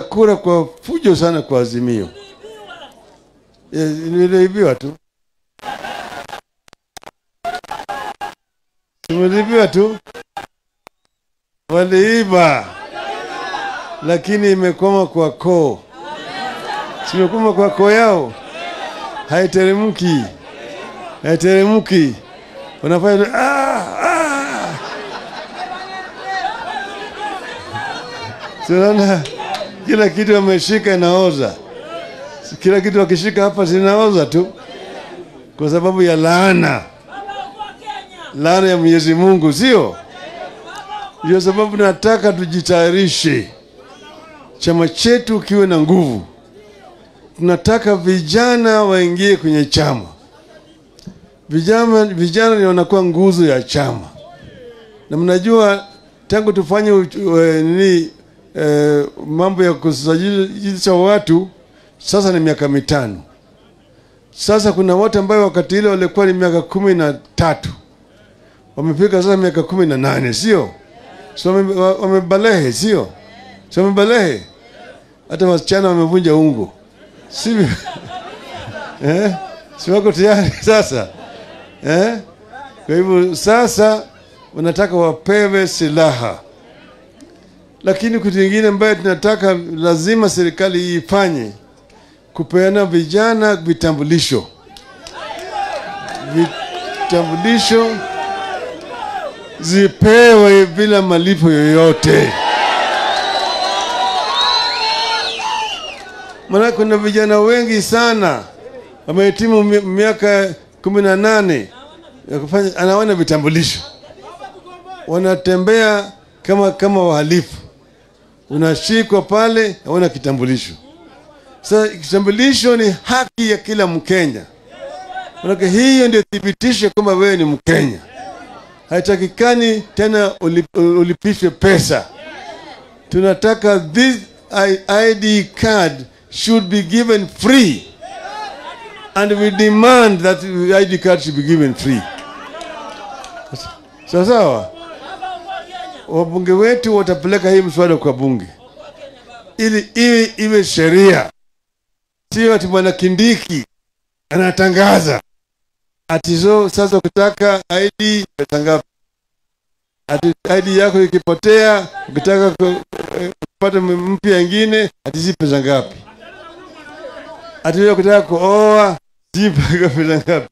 kura kwa fujo sana kwa Azimio. Niliibiwa tu. Tumelibiwa tu. Waliiba. Lakini imekoma kwa koo. Simekoma kwa koo yao. Haiteremki. Haiteremki. Wanafanya Tunaona kila kitu wameshika inaoza. Kila kitu wakishika hapa zinaoza tu. Kwa sababu ya laana. Laana ya Mwenyezi Mungu, sio? Ndio sababu nataka tujitayarishe. Chama chetu kiwe na nguvu. Tunataka vijana waingie kwenye chama. Vijana ni wanakuwa nguzo ya chama. Na mnajua tangu tufanye mambo ya kusajilisha watu sasa ni miaka 5. Sasa kuna watu ambao wakati ile walikuwa ni miaka 13. Wamefika sasa miaka 18, sio? So wamebalehe, sio? So wamebalehe. Hata wasichana wamevunja ungo. Sivyo? Si wako tayari sasa? Kwa hivyo sasa wanataka wapewe silaha. Lakini kitu kingine ambayo tunataka lazima serikali ifanye kupeana vijana vitambulisho. Vitambulisho zipewe bila malipo yoyote. Maana kuna vijana wengi sana wamehitimu miaka 18 ya kufanya anaona vitambulisho. Wanatembea kama wahalifu. Unashikwa pale hauna kitambulisho. Sasa kitambulisho ni haki ya kila Mkenya. Maana hiyo ndio thibitisho kwamba wewe ni Mkenya. Haitakikani tena ulipishwe pesa. Tunataka this ID card should be given free. And we demand that ID card should be given free. Sawa? Wabunge wetu watapeleka hii mswada kwa bunge. Ili iwe sheria. Sio ati Bwana Kindiki anatangaza ati sasa ukitaka ID utangaza. Ati ID yako ikipotea ukitaka kupata mpya nyingine ati zipe pesa ngapi? Ati wewe ukitaka kuoa zipe pesa ngapi?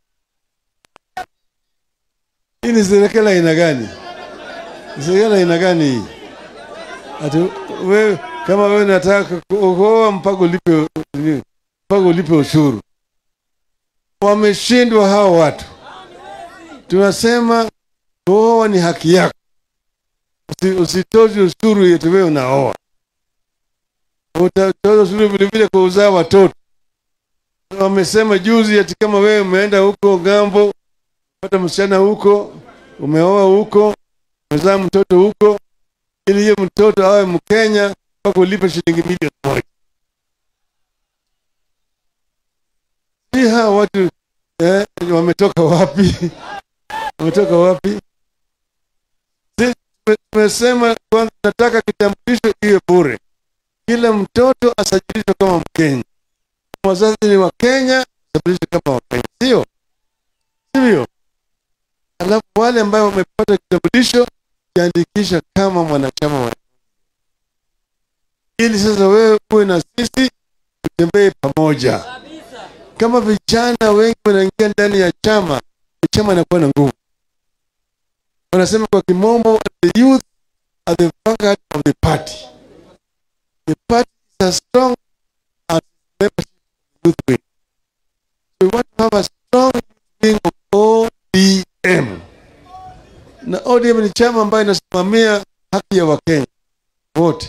Hii ni serikali aina gani? Serikali aina gani hii? Ati wewe kama wewe unataka kuoa mpaka ulipe ushuru. Wameshindwa hao watu. Tunasema kuoa ni haki yako. Usitoze ushuru yetu wewe unaoa. Utatoza ushuru vile vile kwa kuzaa watoto. Wamesema juzi ati kama wewe umeenda huko Gambo, pata msichana huko, umeoa huko, umezaa mtoto huko, ili hiyo mtoto awe Mkenya mpaka ulipe shilingi milioni 1. Si hao watu wametoka wapi? Wametoka wapi? Sisi tumesema kwanza nataka kitambulisho iwe bure. Kila mtoto asajilishwe kama Mkenya. Wazazi ni wa Kenya, asajilishwe kama Wakenya. Sio? Sivyo? Alafu wale ambao wamepata kitambulisho kiandikisha kama mwanachama wa. Ili sasa wewe uwe na sisi tutembee pamoja. Kama vijana wengi wanaingia ndani ya chama inakuwa na nguvu. Wanasema kwa kimombo, the youth are the vanguard of the party. The party is as strong as the membership of the youth wing. So we want to have a strong youth wing of ODM. Na ODM ni chama ambayo inasimamia haki ya Wakenya wote.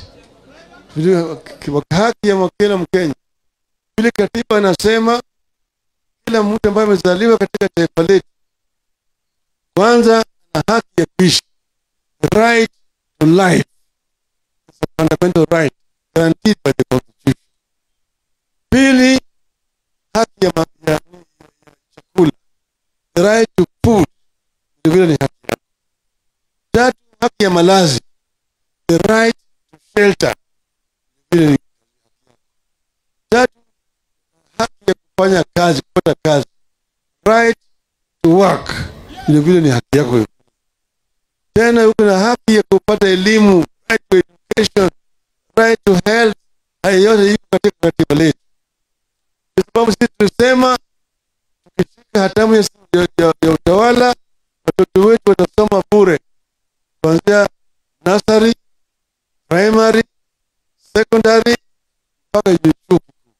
Haki ya kila Mkenya. Ile katiba inasema kila mtu ambaye amezaliwa katika taifa letu kwanza ana haki ya kuishi. The right to life. It's a fundamental right guaranteed by the Constitution. Pili, haki ya chakula. The right to food. Vile ni haki ya. Tatu, haki ya malazi. The right to shelter. vile ni tatu, haki ya kufanya kazi, kupata kazi, right to work, vile vile ni haki yako. Tena uko na haki ya kupata elimu, right to education, right to health. Haya yote iko katika katiba letu. Kwa sababu sisi tunasema tukishika hatamu ya utawala, watoto wetu watasoma bure kuanzia nursery, primary, secondary mpaka juu chuo.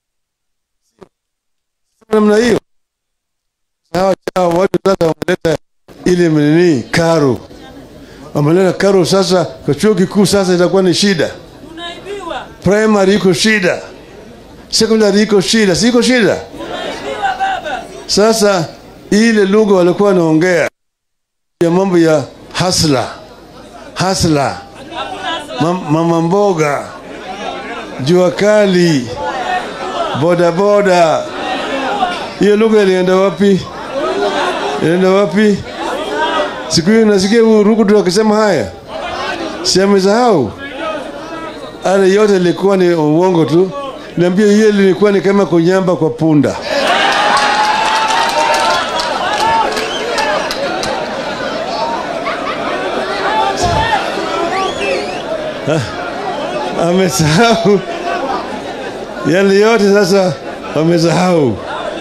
Namna hiyo. Sawa, watu sasa wameleta ile nini karo. Wameleta karo sasa kwa chuo kikuu, sasa itakuwa ni shida. Tunaibiwa. Primary iko shida. Secondary iko shida. Siko shida. Tunaibiwa baba. Sasa ile lugha walikuwa wanaongea ya mambo ya hasla. Mama mboga, jua kali, boda. Hiyo lugha ilienda wapi? Siku hiyo nasikia Ruto akisema haya. Si amesahau? Ale yote ilikuwa ni uongo tu. Niambia hiyo ilikuwa ni kama kunyamba kwa punda. Amesahau. Yale yote sasa wamesahau.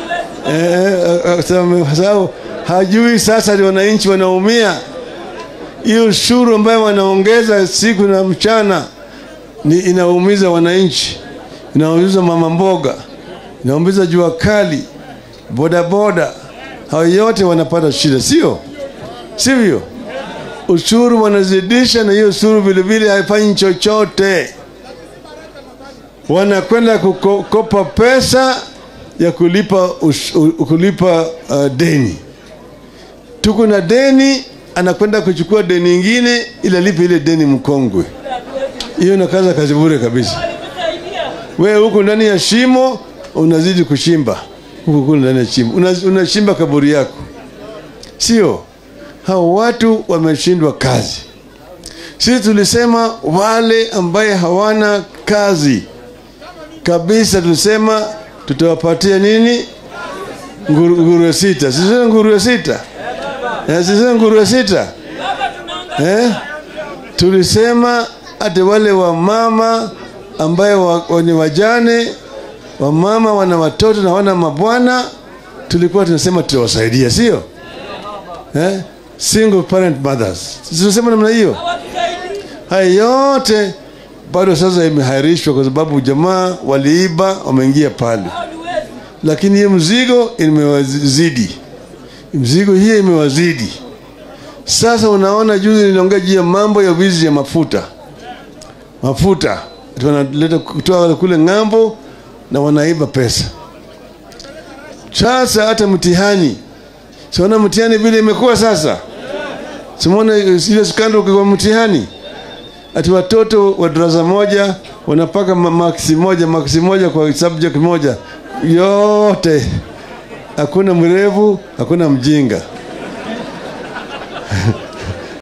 Amesahau. Hajui sasa ni wananchi wanaumia. Hiyo ushuru ambayo wanaongeza siku na mchana ni inaumiza wananchi. Inaumiza mama mboga. Inaumiza jua kali. Boda. Hao yote wanapata shida, sio? Sivyo? Ushuru wanazidisha, na hiyo ushuru vile vile haifanyi chochote. Wanakwenda kukopa pesa ya kulipa deni. Tuko na deni, anakwenda kuchukua deni nyingine ili alipe ile deni mkongwe. Hiyo ni kazi bure kabisa. Wewe huko ndani ya shimo unazidi kuchimba. Huko ndani ya shimo unachimba kaburi yako. Sio? Hao watu wameshindwa kazi. Sisi tulisema wale ambaye hawana kazi kabisa, tulisema tutawapatia nini? Nguruwe 6. Sisi nguruwe 6. Sisi nguruwe 6. Tulisema ate wale wa mama ambaye ni wajane, wa mama wana watoto na wana mabwana, tulikuwa tunasema tutawasaidia, sio? Single parent mothers. Tunasema namna hiyo. Haya yote bado sasa imehairishwa kwa sababu jamaa waliiba, wameingia pale. Lakini hiyo mzigo imewazidi. Mzigo hii imewazidi. Sasa unaona juzi niliongea juu ya mambo ya wizi ya mafuta. Wanaleta kutoa kule ng'ambo na wanaiba pesa. Sasa hata mtihani. Siona mtihani vile imekuwa sasa. Simona ile skandal kwa mtihani. Ati watoto wa darasa moja wanapaka maksi moja kwa subject moja. Yote. Hakuna mrefu, hakuna mjinga.